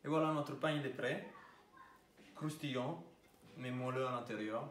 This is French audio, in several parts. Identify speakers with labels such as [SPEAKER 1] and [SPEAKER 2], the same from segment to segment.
[SPEAKER 1] Et voilà, notre pain il est prêt, croustillant, mais moelleux à l'intérieur.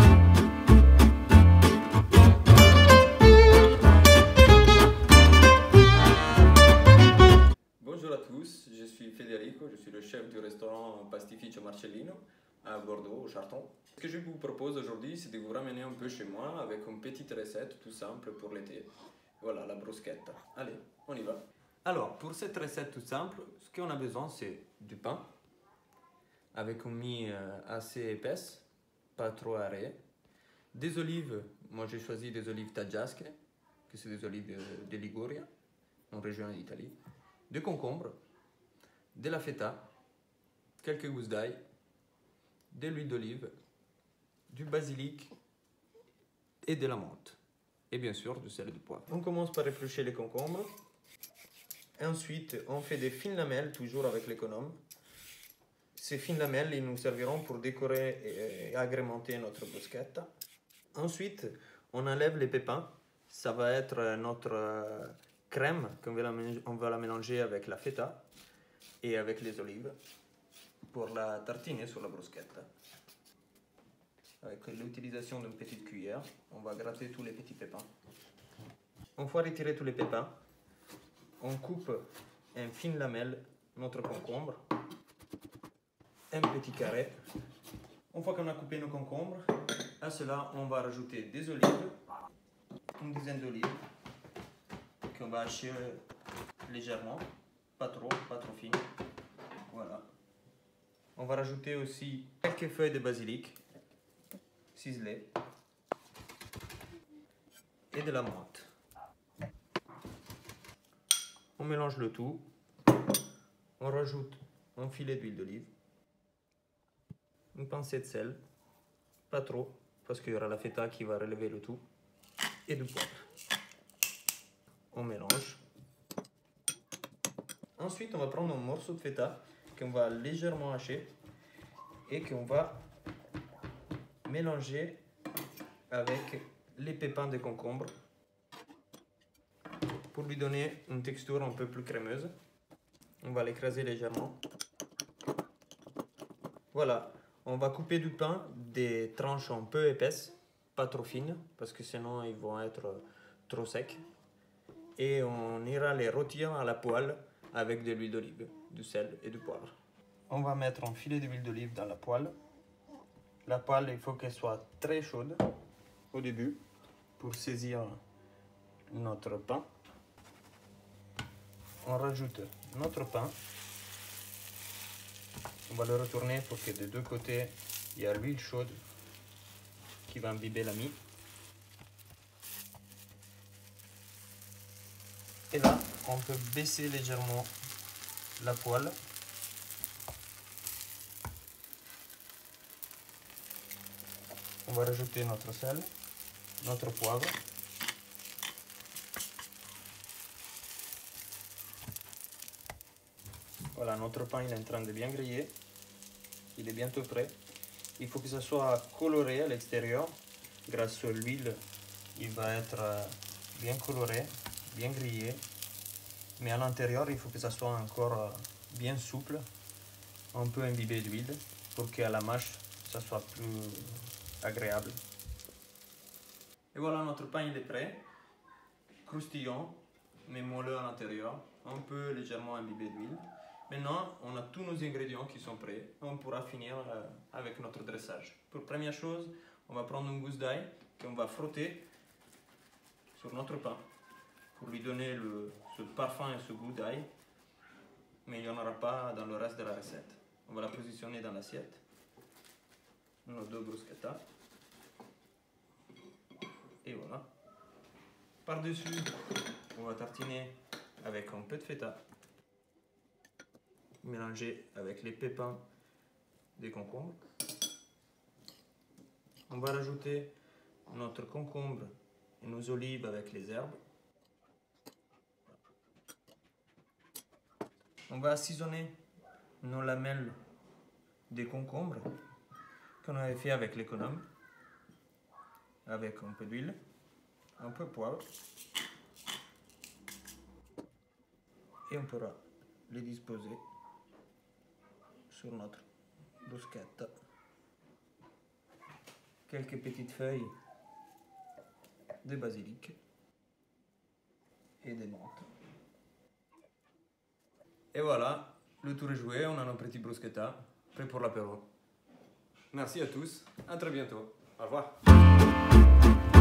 [SPEAKER 1] Bonjour à tous, je suis Federico, je suis le chef du restaurant Pastificio Marcellino à Bordeaux, au Charton. Ce que je vous propose aujourd'hui, c'est de vous ramener un peu chez moi avec une petite recette tout simple pour l'été. Voilà, la bruschetta. Allez, on y va. Alors, pour cette recette tout simple, ce qu'on a besoin, c'est du pain avec une mie assez épaisse, pas trop arrêt. Des olives, moi j'ai choisi des olives taggiasche, que c'est des olives de Liguria, en région d'Italie. Des concombres, de la feta, quelques gousses d'ail, de l'huile d'olive, du basilic et de la menthe. Et bien sûr du sel et du poivre. On commence par éplucher les concombres. Ensuite, on fait des fines lamelles, toujours avec l'économe. Ces fines lamelles, ils nous serviront pour décorer et agrémenter notre bruschetta. Ensuite, on enlève les pépins. Ça va être notre crème qu'on va la mélanger avec la feta et avec les olives pour la tartiner sur la bruschetta. Avec l'utilisation d'une petite cuillère, on va gratter tous les petits pépins. Une fois retiré tous les pépins, on coupe en fines lamelles notre concombre. Un petit carré. Une fois qu'on a coupé nos concombres, à cela on va rajouter des olives, une dizaine d'olives qu'on va hacher légèrement, pas trop fines. Voilà. On va rajouter aussi quelques feuilles de basilic ciselées et de la menthe. On mélange le tout. On rajoute un filet d'huile d'olive. Une pincée de sel, pas trop, parce qu'il y aura la feta qui va relever le tout, et du poivre. On mélange. Ensuite, on va prendre un morceau de feta qu'on va légèrement hacher et qu'on va mélanger avec les pépins de concombre pour lui donner une texture un peu plus crémeuse. On va l'écraser légèrement. Voilà. On va couper du pain des tranches un peu épaisses, pas trop fines, parce que sinon ils vont être trop secs. Et on ira les rôtir à la poêle avec de l'huile d'olive, du sel et du poivre. On va mettre un filet d'huile d'olive dans la poêle. La poêle, il faut qu'elle soit très chaude au début pour saisir notre pain. On rajoute notre pain. On va le retourner pour que des deux côtés, il y a l'huile chaude qui va imbiber la mie. Et là, on peut baisser légèrement la poêle. On va rajouter notre sel, notre poivre. Voilà, notre pain il est en train de bien griller. Il est bientôt prêt. Il faut que ça soit coloré à l'extérieur. Grâce à l'huile, il va être bien coloré, bien grillé. Mais à l'intérieur, il faut que ça soit encore bien souple, un peu imbibé d'huile, pour qu'à la mâche, ça soit plus agréable. Et voilà, notre pain il est prêt. Croustillant, mais moelleux à l'intérieur, un peu légèrement imbibé d'huile. Maintenant, on a tous nos ingrédients qui sont prêts. On pourra finir avec notre dressage. Pour première chose, on va prendre une gousse d'ail qu'on va frotter sur notre pain pour lui donner ce parfum et ce goût d'ail. Mais il n'y en aura pas dans le reste de la recette. On va la positionner dans l'assiette. Nos deux bruschettas. Et voilà. Par-dessus, on va tartiner avec un peu de feta, mélangé avec les pépins des concombres. On va rajouter notre concombre et nos olives avec les herbes. On va assaisonner nos lamelles des concombres qu'on avait fait avec l'économe, avec un peu d'huile, un peu de poivre, et on pourra les disposer
[SPEAKER 2] sur notre bruschetta. Quelques petites feuilles de basilic et de menthe.
[SPEAKER 1] Et voilà, le tour est joué, on a nos petits bruschetta, prêts pour l'apéro. Merci à tous, à très bientôt. Au revoir.